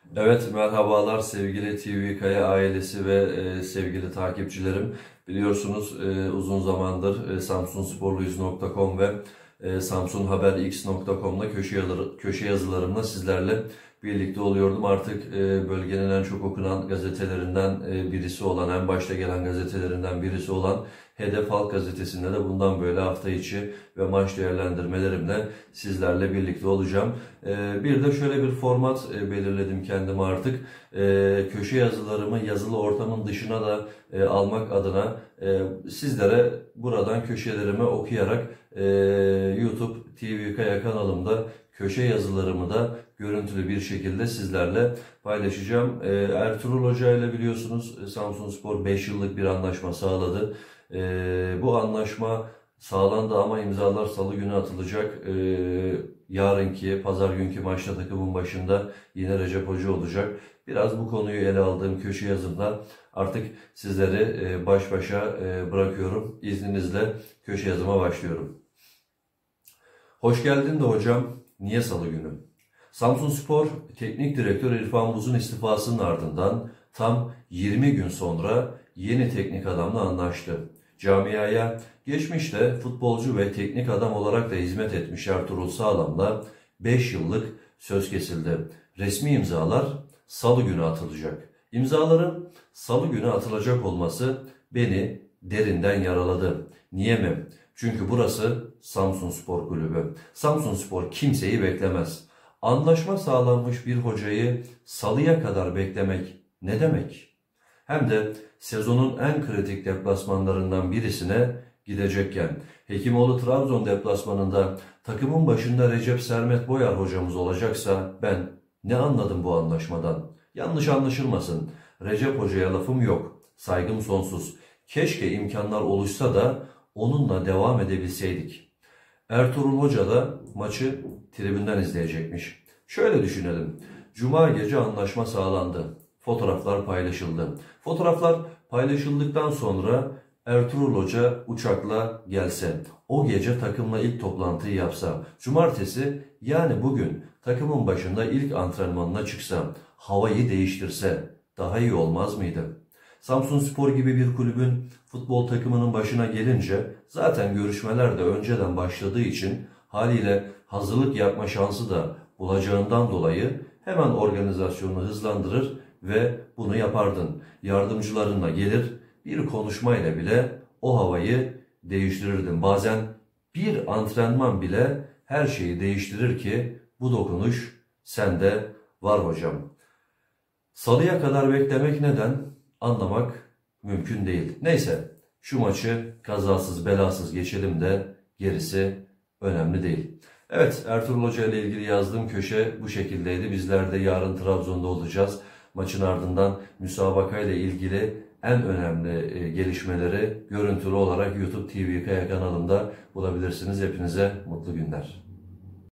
Evet, merhabalar sevgili TV Kaya ailesi ve sevgili takipçilerim. Biliyorsunuz uzun zamandır samsunsporluyuz.com ve samsunhaberx.com'da köşe yazılarımla sizlerle birlikte oluyordum. Artık bölgenin en çok okunan gazetelerinden birisi olan, en başta gelen gazetelerinden birisi olan Hedef Halk Gazetesi'nde de bundan böyle hafta içi ve maç değerlendirmelerimle sizlerle birlikte olacağım. Bir de şöyle bir format belirledim kendime artık. Köşe yazılarımı yazılı ortamın dışına da almak adına sizlere buradan köşelerimi okuyarak YouTube TV Kaya kanalımda köşe yazılarımı da görüntülü bir şekilde sizlerle paylaşacağım. Ertuğrul Hoca ile biliyorsunuz Samsunspor 5 yıllık bir anlaşma sağladı. Bu anlaşma sağlandı ama imzalar salı günü atılacak. Yarınki, pazar günkü maçta takımın başında yine Recep Hoca olacak. Biraz bu konuyu ele aldığım köşe yazımda artık sizleri baş başa bırakıyorum. İzninizle köşe yazıma başlıyorum. Hoş geldin de hocam, niye salı günü? Samsunspor Teknik Direktör İrfan Buz'un istifasının ardından tam 20 gün sonra yeni teknik adamla anlaştı. Camiaya geçmişte futbolcu ve teknik adam olarak da hizmet etmiş Ertuğrul Sağlam'la 5 yıllık söz kesildi. Resmi imzalar salı günü atılacak. İmzaların salı günü atılacak olması beni derinden yaraladı. Niye mi? Çünkü burası Samsunspor Kulübü. Samsunspor kimseyi beklemez. Anlaşma sağlanmış bir hocayı salıya kadar beklemek ne demek? Hem de sezonun en kritik deplasmanlarından birisine gidecekken Hekimoğlu Trabzon deplasmanında takımın başında Recep Sermet Boyar hocamız olacaksa ben ne anladım bu anlaşmadan? Yanlış anlaşılmasın. Recep Hoca'ya lafım yok. Saygım sonsuz. Keşke imkanlar oluşsa da onunla devam edebilseydik. Ertuğrul Hoca da maçı tribünden izleyecekmiş. Şöyle düşünelim. Cuma gece anlaşma sağlandı. Fotoğraflar paylaşıldı. Fotoğraflar paylaşıldıktan sonra Ertuğrul Hoca uçakla gelse, o gece takımla ilk toplantıyı yapsa, cumartesi yani bugün takımın başında ilk antrenmanına çıksa, havayı değiştirse daha iyi olmaz mıydı? Samsunspor gibi bir kulübün futbol takımının başına gelince zaten görüşmeler de önceden başladığı için haliyle hazırlık yapma şansı da bulacağından dolayı hemen organizasyonu hızlandırır ve bunu yapardın. Yardımcılarınla gelir bir konuşmayla bile o havayı değiştirirdin. Bazen bir antrenman bile her şeyi değiştirir ki bu dokunuş sende var hocam. Salıya kadar beklemek neden? Anlamak mümkün değil. Neyse şu maçı kazasız belasız geçelim de gerisi önemli değil. Evet, Ertuğrul Hoca ile ilgili yazdığım köşe bu şekildeydi. Bizler de yarın Trabzon'da olacağız. Maçın ardından müsabaka ile ilgili en önemli gelişmeleri görüntülü olarak YouTube TV Kaya kanalımda bulabilirsiniz. Hepinize mutlu günler.